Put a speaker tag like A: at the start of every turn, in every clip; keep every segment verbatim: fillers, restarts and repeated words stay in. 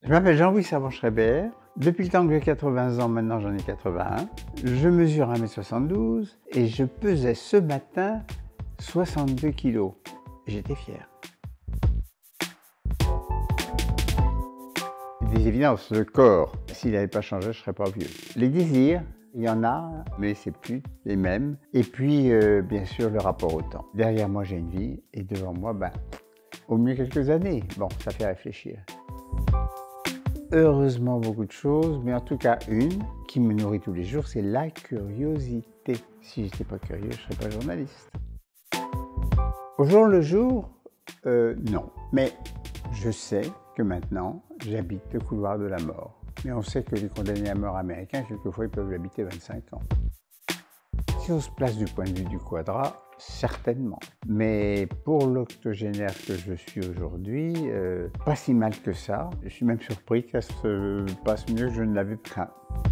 A: Je m'appelle Jean-Louis Servan-Schreiber. Depuis le temps que j'ai quatre-vingts ans, maintenant j'en ai quatre-vingt-un. Je mesure un mètre soixante-douze et je pesais ce matin soixante-deux kilos. J'étais fier. Des évidences, le corps, s'il n'avait pas changé, je ne serais pas vieux. Les désirs, il y en a, mais c'est plus les mêmes. Et puis, euh, bien sûr, le rapport au temps. Derrière moi, j'ai une vie, et devant moi, ben, au mieux quelques années. Bon, ça fait réfléchir. Heureusement, beaucoup de choses, mais en tout cas, une qui me nourrit tous les jours, c'est la curiosité. Si je n'étais pas curieux, je ne serais pas journaliste. Au jour le jour, euh, non. Mais je sais que maintenant, j'habite le couloir de la mort. Mais on sait que les condamnés à mort américains, quelquefois, ils peuvent l'habiter vingt-cinq ans. Si on se place du point de vue du quadrat, certainement. Mais pour l'octogénaire que je suis aujourd'hui, euh, pas si mal que ça. Je suis même surpris que ça se passe mieux que je ne l'avais craint.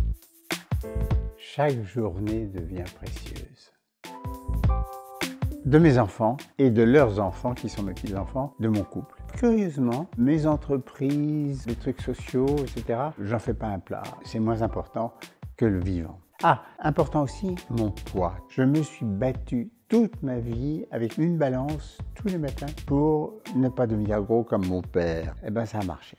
A: Chaque journée devient précieuse. De mes enfants et de leurs enfants, qui sont mes petits-enfants, de mon couple. Curieusement, mes entreprises, les trucs sociaux, et cetera, j'en fais pas un plat. C'est moins important que le vivant. Ah, important aussi, mon poids. Je me suis battu toute ma vie avec une balance tous les matins pour ne pas devenir gros comme mon père. Eh bien, ça a marché.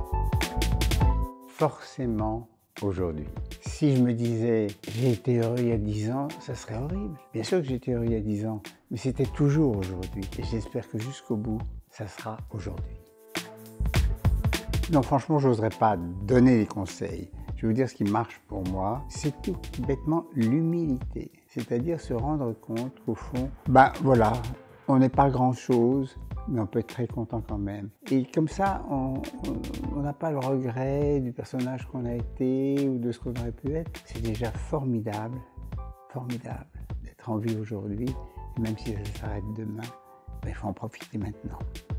A: Forcément, aujourd'hui. Si je me disais, j'ai été heureux il y a dix ans, ça serait horrible. Bien sûr que j'ai été heureux il y a dix ans, mais c'était toujours aujourd'hui. Et j'espère que jusqu'au bout, ça sera aujourd'hui. Non, franchement, je n'oserais pas donner des conseils. Je vais vous dire ce qui marche pour moi, c'est tout bêtement l'humilité. C'est-à-dire se rendre compte qu'au fond, ben voilà, on n'est pas grand-chose, mais on peut être très content quand même. Et comme ça, on n'a pas le regret du personnage qu'on a été ou de ce qu'on aurait pu être. C'est déjà formidable, formidable d'être en vie aujourd'hui. Et même si ça s'arrête demain, ben, il faut en profiter maintenant.